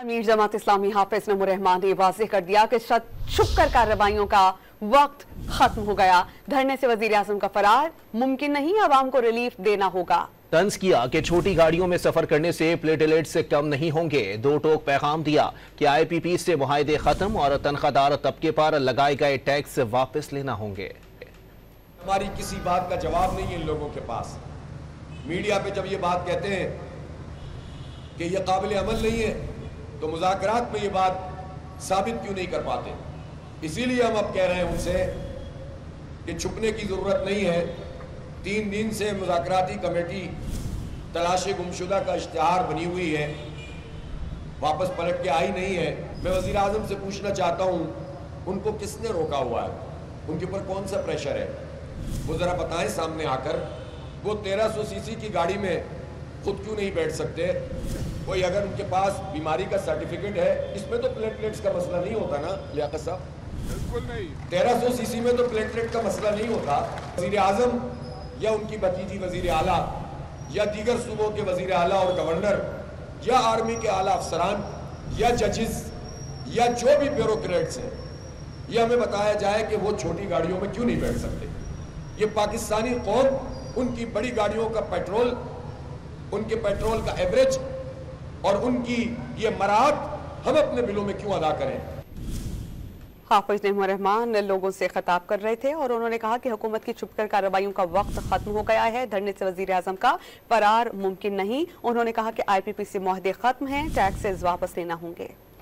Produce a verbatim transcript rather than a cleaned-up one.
अमीर जमात इस्लामी हाफिज नमूर रहमान ने वाज़ेह कर दिया कि छुप कर कार्रवाइयों का वक्त खत्म हो गया। धरने से वजीर आज़म का फरार मुमकिन नहीं, आवाम को रिलीफ देना होगा। तंज किया कि छोटी गाड़ियों में सफर करने से प्लेटलेट्स कम नहीं होंगे। दो टोक पैगाम दिया कि आई पी पी से मुआहदे खत्म और तनख्वाहदार तबके पर लगाए गए टैक्स वापस लेना होंगे। हमारी किसी बात का जवाब नहीं है इन लोगों के पास। मीडिया पे जब ये बात कहते हैं कि ये काबिल अमल नहीं है तो मुज़ाकरात में ये बात साबित क्यों नहीं कर पाते। इसीलिए हम अब कह रहे हैं उनसे कि छुपने की ज़रूरत नहीं है। तीन दिन से मुज़ाकराती कमेटी तलाश गुमशुदा का इश्तिहार बनी हुई है, वापस पलट के आई नहीं है। मैं वज़ीर आज़म से पूछना चाहता हूँ, उनको किसने रोका हुआ है, उनके ऊपर कौन सा प्रेशर है, वो ज़रा बताएं सामने आकर। वो तेरह सौ सीसी की गाड़ी में खुद क्यों नहीं बैठ सकते? कोई अगर उनके पास बीमारी का सर्टिफिकेट है, इसमें तो प्लेटलेट्स का मसला नहीं होता ना लियाकत साहब? बिल्कुल नहीं। तेरह सौ सीसी में तो प्लेटलेट का मसला नहीं होता। वज़ीर आज़म या उनकी भतीजी वज़ीर आला या दीगर सूबों के वज़ीर आला और गवर्नर या आर्मी के आला अफसरान या जजेस या जो भी ब्यूरोक्रेट्स हैं, ये हमें बताया जाए कि वो छोटी गाड़ियों में क्यों नहीं बैठ सकते। ये पाकिस्तानी कौम उनकी बड़ी गाड़ियों का पेट्रोल, उनके पेट्रोल का एवरेज और उनकी ये मराहत हम अपने बिलों में क्यों अदा करें। हाफिज नमूर रहमान लोगों से खिताब कर रहे थे और उन्होंने कहा कि हुकूमत की छुपकर कार्रवाइयों का वक्त खत्म हो गया है। धरने से वजीर आज़म का फरार मुमकिन नहीं। उन्होंने कहा कि आई पी पी से मुआहदे खत्म हैं, टैक्सेस वापस लेना होंगे।